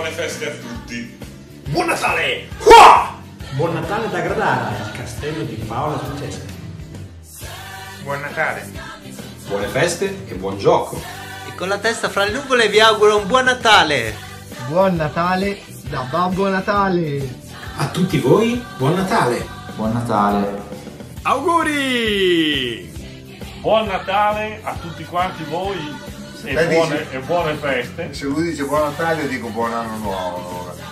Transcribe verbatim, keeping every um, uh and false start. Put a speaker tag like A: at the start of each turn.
A: buone feste a tutti.
B: Buon Natale!
C: Buon Natale da Gradara, il castello di Paola Francesca.
D: Buon Natale.
B: Buone feste e buon gioco.
E: E con la testa fra le nuvole vi auguro un buon Natale.
F: Buon Natale da Babbo Natale.
G: A tutti voi, buon Natale.
H: Buon Natale.
I: Auguri! Buon Natale a tutti quanti voi e, buone, e buone feste.
J: Se lui dice buon Natale io dico buon anno nuovo allora.